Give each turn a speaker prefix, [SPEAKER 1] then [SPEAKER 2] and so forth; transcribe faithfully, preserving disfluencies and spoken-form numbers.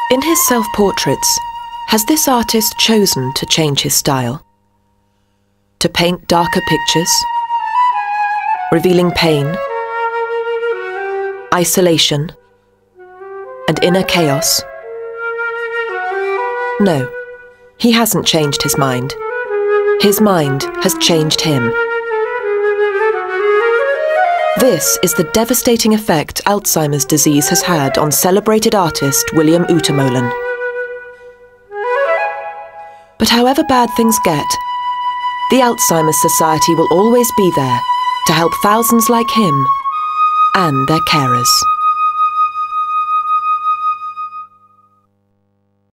[SPEAKER 1] In his self-portraits, has this artist chosen to change his style? To paint darker pictures? Revealing pain, isolation, and inner chaos? No, he hasn't changed his mind. His mind has changed him. This is the devastating effect Alzheimer's disease has had on celebrated artist William Utermohlen. But however bad things get, the Alzheimer's Society will always be there to help thousands like him and their carers.